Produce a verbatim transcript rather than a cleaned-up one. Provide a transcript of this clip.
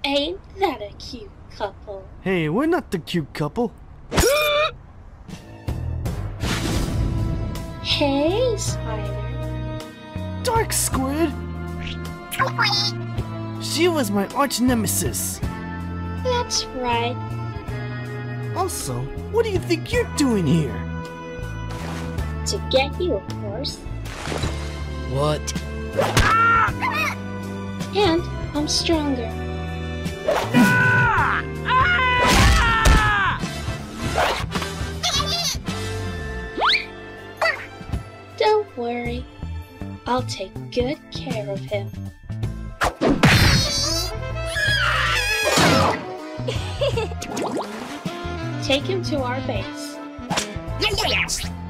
Ain't that a cute couple? Hey, we're not the cute couple. Hey, Spider. Dark Squid! She was my arch nemesis. That's right. Also, what do you think you're doing here? To get you, of course. What? And I'm stronger. Don't worry. I'll take good care of him. Take him to our base. Yes, yes, yes.